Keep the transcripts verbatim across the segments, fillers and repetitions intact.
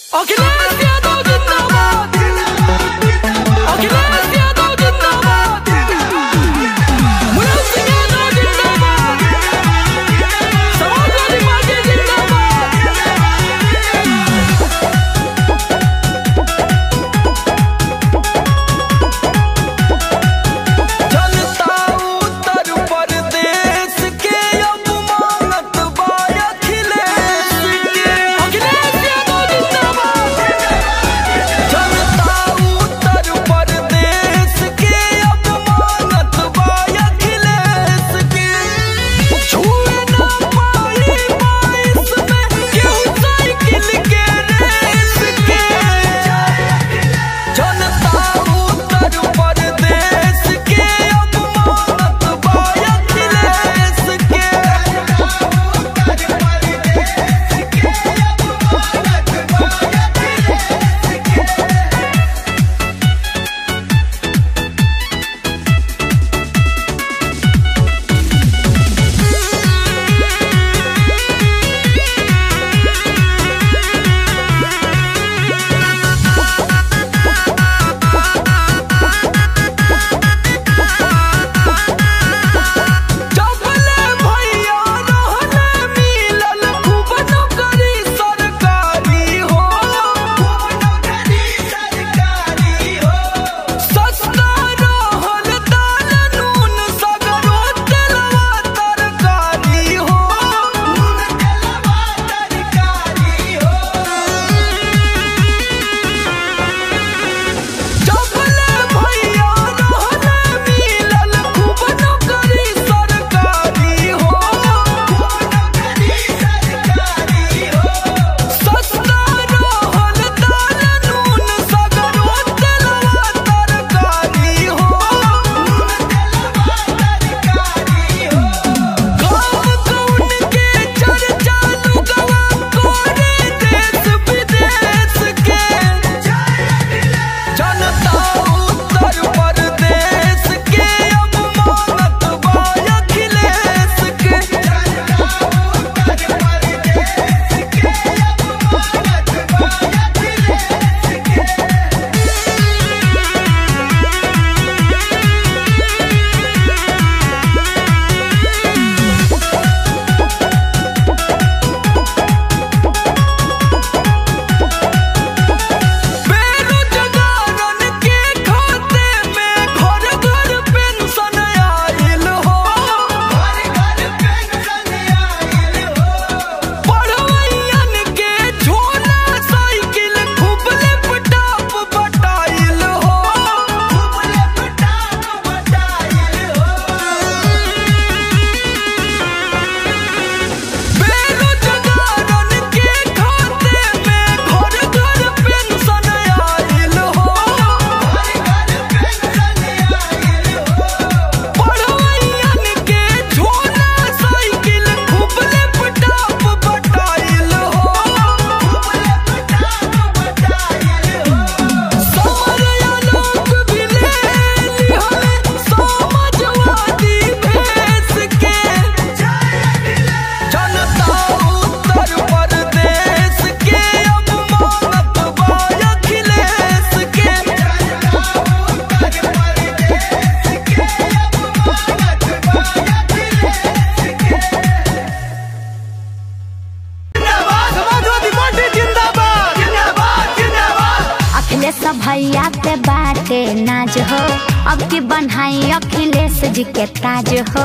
भैया पे बाटे नाज हो, अब की बनाई अखिलेश जी के ताज हो।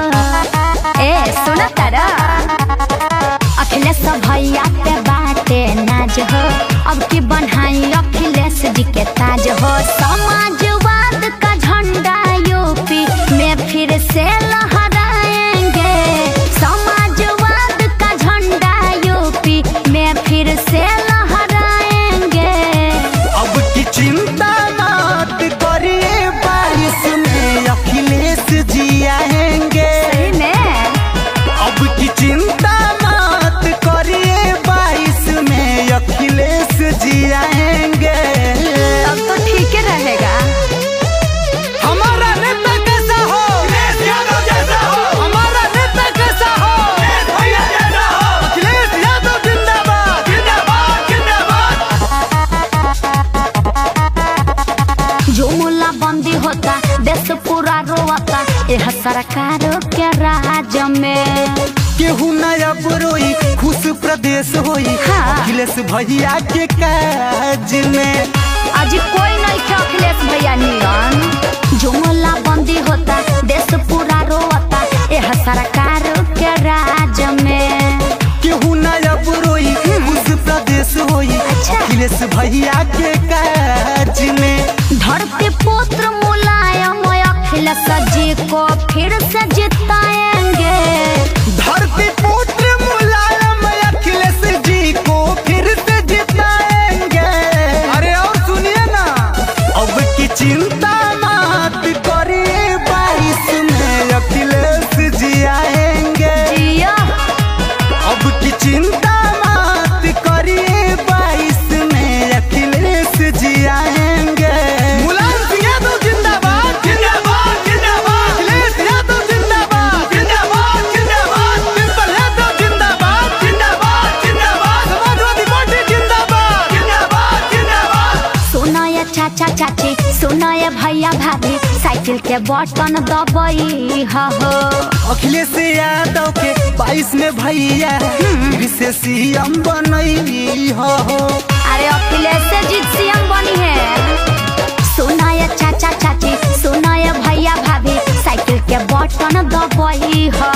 ए सुना तारा, अखिलेश भैया पे बाटे नाज हो, अब की बनाई अखिलेश जी के ताज हो। समाजवाद का झंडा यूपी में फिर से लहराएंगे, समाजवाद का झंडा यूपी में फिर से लहराएंगे। अब की चिंता मत करिए, बाईस में अखिलेश जी आएंगे। अब की चिंता मत करिए, बाईस में अखिलेश जी आएंगे। तब तो ठीक रहेगा। हमारा नेता कैसा हो, अखिलेश यादव जैसा हो। हमारा नेता कैसा हो, अखिलेश भैया जैसा हो। अखिलेश यादव जिंदाबाद, जिंदाबाद, जिंदाबाद। सरकारों के राज में। केहू नया बुरोई खुश प्रदेश होई हाँ। अखिलेश भैया के काज में। आज कोई नहीं खे अखिलेश भैया नियन। जुमला बंदी होता देश पूरा रोता यह सरकारों के राज में। केहू नया बुरोई खुश प्रदेश होई अच्छा। अखिलेश भैया के काज में। धरती पुत्र मुलायम अखिलेश जी को फिर से जिताएंगे। धरती पुत्र मुलायम अखिलेश जी को फिर से जिताएंगे। अरे और सुनिए ना, अब की चिंता मत करिए, बाईस में अखिलेश जी आएंगे। जिया अब की चिंता मत करिए, बाईस में अखिलेश जी आएंगे। मुलायम सिंह यादव जिंदाबाद जिंदाबाद जिंदाबाद। अखिलेश यादव जिंदाबाद जिंदाबाद जिंदाबाद। डिम्पल यादव जिंदाबाद जिंदाबाद जिंदाबाद। समाजवादी पार्टी जिंदाबाद जिंदाबाद जिंदाबाद। सुनो ये चाचा चाची, सुनो ये भैया भाभी, साइकिल के बटन दबाई हो। अखिलेश यादव के बाईस में भैया फिर से सीएम बनई हो। अरे अखिलेश जी सीएम बनी है। सुनो ये चाचा चाची, सुनो ये भैया भाभी, साइकिल के बटन दबाई हो।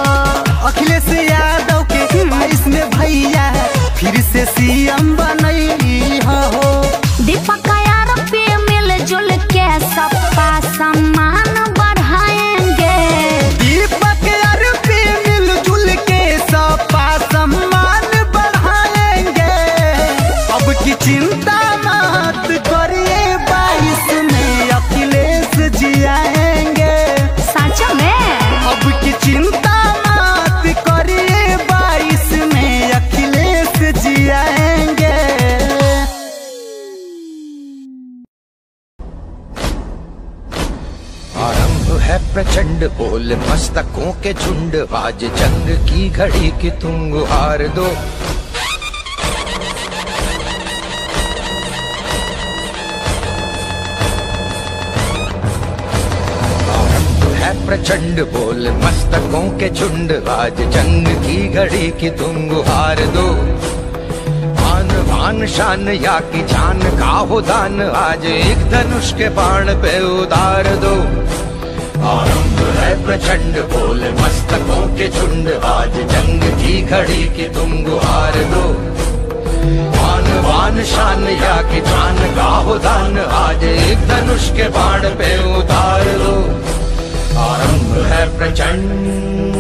अखिलेश यादव के बाईस में भैया फिर से सीएम बनई हो। दीपक यार पे मिलजुल के सबका सम्मान बढ़ाएंगे। दीपक यार पे मिलजुल के सबका सम्मान बढ़ाएंगे। अब की चिंता मत करिए, बाईस में अखिलेश जी आएंगे। सच में अब की चिंता मत करिए, बाईस में अखिलेश जी आएंगे। आरंभ है प्रचंड बोल मस्तकों के झुंड, आज जंग की घड़ी की तुम गुहार दो। आरंभ है प्रचंड बोल मस्तकों के झुंड, आज जंग की घड़ी की तुम गुहार दो। आन बान शान या की जान का हो दान, आज एक धनुष के बाण पे उतार दो। आरंभ है प्रचंड बोल मस्तकों के झुंड, आज जंग की घड़ी की तुम गुहार दो। आन बान शान या की जान का हो दान, आज एक धनुष के बाण पे उतार दो। आरंभ है प्रचंड।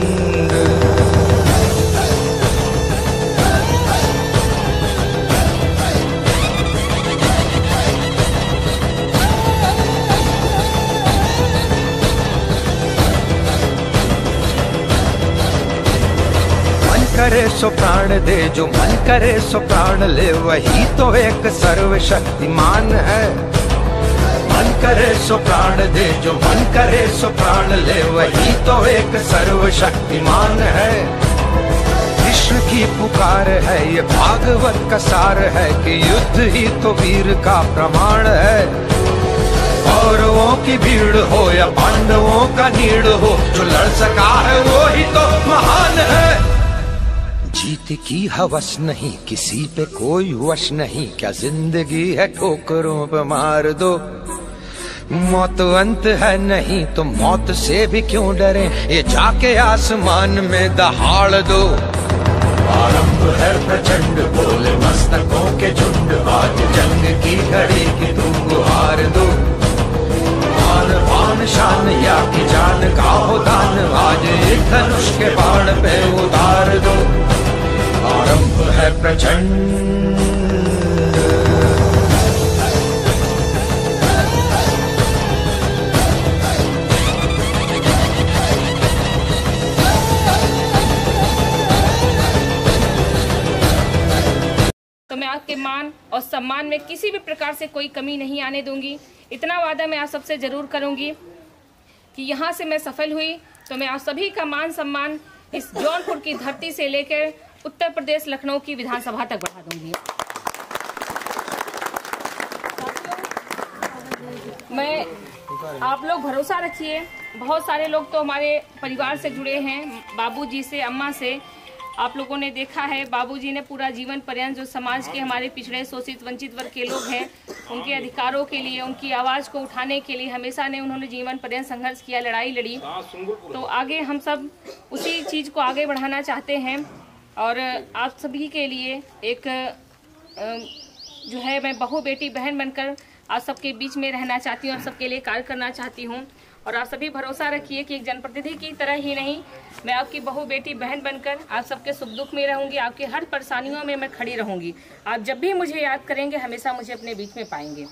करे सो प्राण दे, जो मन करे सो प्राण ले, वही तो एक सर्वशक्तिमान है। मन करे सो प्राण दे, जो मन करे सो प्राण ले, वही तो एक सर्वशक्तिमान है। कृष्ण की पुकार है, ये भागवत का सार है कि युद्ध ही तो वीर का प्रमाण है। कौरवों की भीड़ हो या पांडवों का नीड़ हो, जो लड़ सका है वो ही तो महान है। जीत की हवस नहीं, किसी पे कोई वश नहीं, क्या जिंदगी है ठोकरों पे मार दो। मौत अंत है नहीं तो मौत से भी क्यों डरे, ये जाके आसमान में दहाड़ दो। आरंभ है प्रचंड बोल मस्तकों के झुंड, आज जंग की घड़ी की तुम गुहार दो। आन बान शान या की जान का हो दान, आज एक धनुष के बाण पे उतार दो। आरंभ है प्रचंड। तो मैं आपके मान और सम्मान में किसी भी प्रकार से कोई कमी नहीं आने दूंगी। इतना वादा मैं आप सबसे जरूर करूंगी कि यहाँ से मैं सफल हुई तो मैं आप सभी का मान सम्मान इस जौनपुर की धरती से लेकर उत्तर प्रदेश लखनऊ की विधानसभा तक बढ़ा दूंगी। मैं आप लोग भरोसा रखिए बहुत सारे लोग तो हमारे परिवार से जुड़े हैं, बाबूजी से, अम्मा से। आप लोगों ने देखा है बाबूजी ने पूरा जीवन पर्यंत जो समाज के हमारे पिछड़े शोषित वंचित वर्ग के लोग हैं उनके अधिकारों के लिए, उनकी आवाज़ को उठाने के लिए हमेशा ने उन्होंने जीवन पर्यंत संघर्ष किया, लड़ाई लड़ी। तो आगे हम सब उसी चीज़ को आगे बढ़ाना चाहते हैं और आप सभी के लिए एक जो है मैं बहू बेटी बहन बनकर आप सबके बीच में रहना चाहती हूँ और सबके लिए कार्य करना चाहती हूँ। और आप सभी भरोसा रखिए कि एक जनप्रतिनिधि की तरह ही नहीं, मैं आपकी बहू बेटी बहन बनकर आप सबके सुख दुख में रहूंगी, आपकी हर परेशानियों में मैं खड़ी रहूंगी। आप जब भी मुझे याद करेंगे हमेशा मुझे अपने बीच में पाएंगे।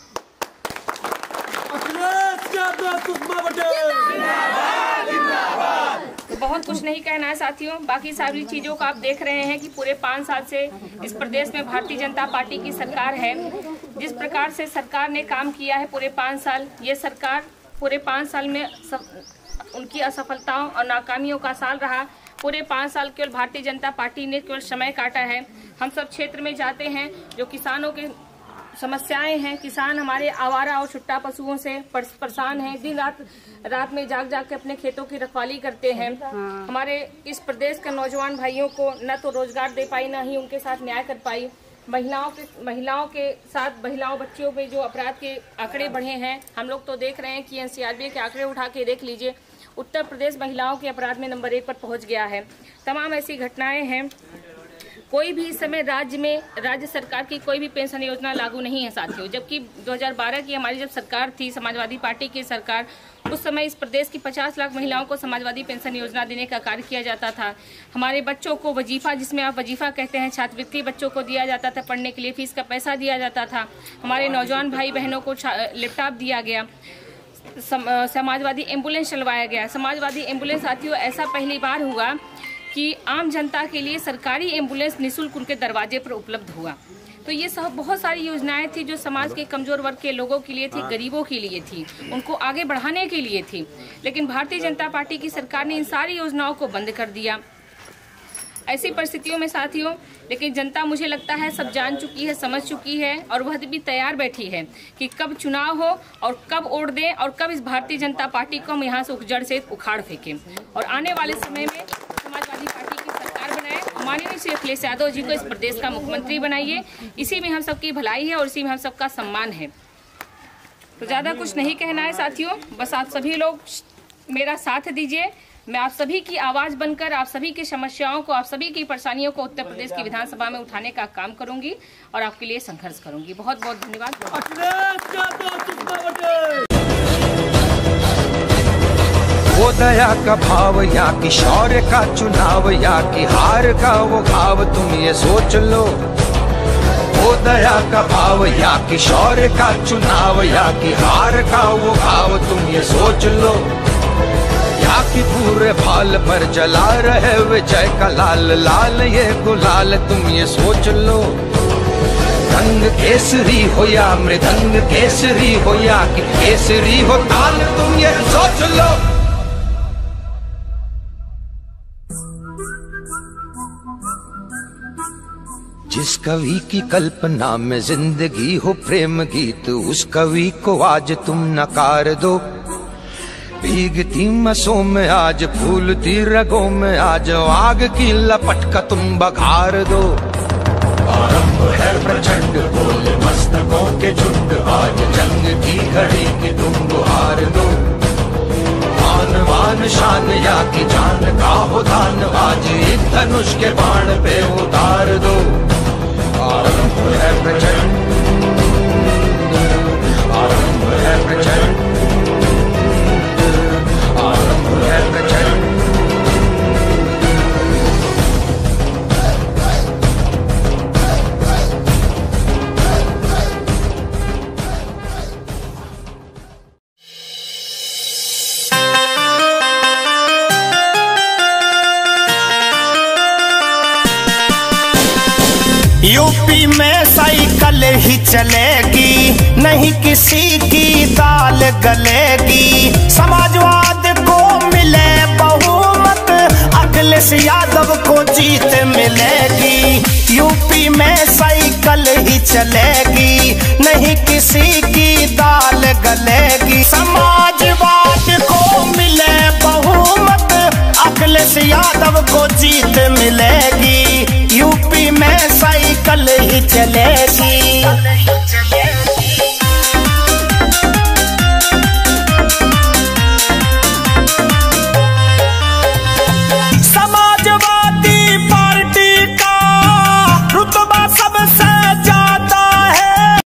तो बहुत कुछ नहीं कहना है साथियों, बाकी सारी चीज़ों को आप देख रहे हैं कि पूरे पाँच साल से इस प्रदेश में भारतीय जनता पार्टी की सरकार है। जिस प्रकार से सरकार ने काम किया है पूरे पाँच साल, ये सरकार पूरे पाँच साल में सब, उनकी असफलताओं और नाकामियों का साल रहा। पूरे पाँच साल केवल भारतीय जनता पार्टी ने केवल समय काटा है। हम सब क्षेत्र में जाते हैं, जो किसानों के समस्याएं हैं, किसान हमारे आवारा और छुट्टा पशुओं से परेशान हैं, दिन रात रात में जाग जाग के अपने खेतों की रखवाली करते हैं। हमारे इस प्रदेश के नौजवान भाइयों को न तो रोजगार दे पाई, न ही उनके साथ न्याय कर पाई। महिलाओं के महिलाओं के साथ महिलाओं बच्चियों पे जो अपराध के आंकड़े बढ़े हैं, हम लोग तो देख रहे हैं कि एनसीआरबी के आंकड़े उठा के देख लीजिए, उत्तर प्रदेश महिलाओं के अपराध में नंबर एक पर पहुंच गया है। तमाम ऐसी घटनाएं हैं। कोई भी इस समय राज्य में राज्य सरकार की कोई भी पेंशन योजना लागू नहीं है साथियों, जबकि दो हज़ार बारह की हमारी जब सरकार थी, समाजवादी पार्टी की सरकार, उस समय इस प्रदेश की पचास लाख महिलाओं को समाजवादी पेंशन योजना देने का कार्य किया जाता था। हमारे बच्चों को वजीफा, जिसमें आप वजीफा कहते हैं, छात्रवृत्ति बच्चों को दिया जाता था, पढ़ने के लिए फीस का पैसा दिया जाता था। हमारे नौजवान भाई बहनों को लैपटॉप दिया गया। सम, समाजवादी एम्बुलेंस चलवाया गया। समाजवादी एम्बुलेंस साथियों ऐसा पहली बार हुआ कि आम जनता के लिए सरकारी एम्बुलेंस निःशुल्क उनके दरवाजे पर उपलब्ध हुआ। तो ये सब बहुत सारी योजनाएं थी जो समाज के कमजोर वर्ग के लोगों के लिए थी, गरीबों के लिए थी, उनको आगे बढ़ाने के लिए थी। लेकिन भारतीय जनता पार्टी की सरकार ने इन सारी योजनाओं को बंद कर दिया। ऐसी परिस्थितियों में साथियों, लेकिन जनता मुझे लगता है सब जान चुकी है, समझ चुकी है और वह भी तैयार बैठी है कि कब चुनाव हो और कब वोट दें और कब इस भारतीय जनता पार्टी को हम यहाँ से जड़ से उखाड़ फेंकें और आने वाले समय में समाजवादी पार्टी की सरकार बनाए। माननीय श्री अखिलेश यादव जी को इस प्रदेश का मुख्यमंत्री बनाइए। इसी में हम सबकी भलाई है और इसी में हम सबका सम्मान है। तो ज़्यादा कुछ नहीं कहना है साथियों, बस आप सभी लोग मेरा साथ दीजिए। मैं आप सभी की आवाज़ बनकर आप सभी की समस्याओं को, आप सभी की परेशानियों को उत्तर प्रदेश की विधानसभा में उठाने का काम करूंगी और आपके लिए संघर्ष करूंगी। बहुत बहुत धन्यवाद। वो दया का भाव या कि शौर्य का चुनाव या कि हार का वो भाव, तुम ये सोच लो। वो दया का भाव या कि शौर्य का चुनाव या कि हार का वो भाव, तुम ये सोच लो। या कि पूरे भाल पर जला रहे विजय का लाल लाल ये गुलाल, तुम ये सोच लो। रंग केसरी हो या मृदंग केसरी हो या कि केसरी हो ताल, तुम ये सोच लो। जिस कवि की कल्पना में जिंदगी हो प्रेम गीत, उस कवि को आज तुम नकार दो। भीगती मसों में आज फूलती रगों में आज आग की लपट का तुम बघार दो। आरंभ है प्रचंड बोले मस्तकों के झुंड, आज जंग की घड़ी की तुम गुहार दो। मान मान शान या कि जान का हो दान, आज एक धनुष के बाण पे उतार दो। आरंभ है प्रचंड, आरंभ है प्रचंड, आरंभ है प्रचंड। यूपी में साइकिल ही चलेगी, नहीं किसी की दाल गलेगी। समाजवाद को मिले बहुमत, अखिलेश यादव को जीत मिलेगी। यूपी में साइकिल ही चलेगी, नहीं किसी की दाल गलेगी। समाजवाद को मिले को जीत मिलेगी, यूपी में साइकिल ही चलेगी।